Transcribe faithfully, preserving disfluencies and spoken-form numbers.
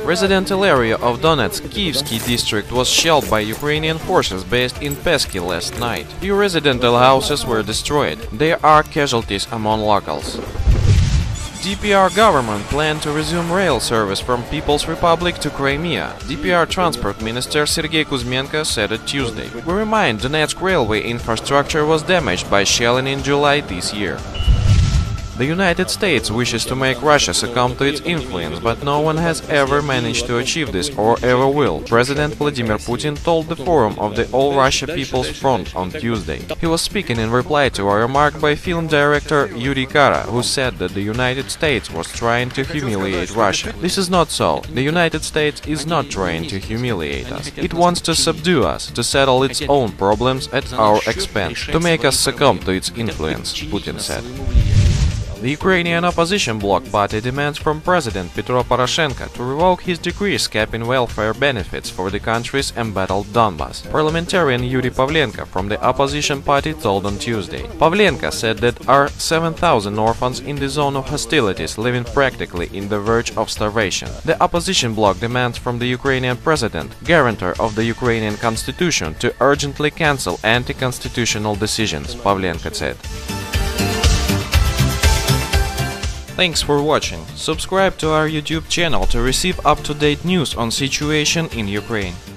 Residential area of Donetsk Kievsky district was shelled by Ukrainian forces based in Pesky last night. Few residential houses were destroyed. There are casualties among locals. D P R government planned to resume rail service from People's Republic to Crimea. D P R Transport Minister Sergei Kuzmenko said it Tuesday. We remind Donetsk railway infrastructure was damaged by shelling in July this year. The United States wishes to make Russia succumb to its influence, but no one has ever managed to achieve this or ever will, President Vladimir Putin told the forum of the All Russia People's Front on Tuesday. He was speaking in reply to a remark by film director Yuri Kara, who said that the United States was trying to humiliate Russia. This is not so. The United States is not trying to humiliate us. It wants to subdue us, to settle its own problems at our expense, to make us succumb to its influence, Putin said. The Ukrainian opposition bloc party demands from President Petro Poroshenko to revoke his decrees capping welfare benefits for the country's embattled Donbas. Parliamentarian Yuri Pavlenko from the opposition party told on Tuesday. Pavlenko said that there are seven thousand orphans in the zone of hostilities living practically in the verge of starvation. The opposition bloc demands from the Ukrainian president, guarantor of the Ukrainian constitution, to urgently cancel anti-constitutional decisions, Pavlenko said. Thanks for watching. Subscribe to our YouTube channel to receive up-to-date news on situation in Ukraine.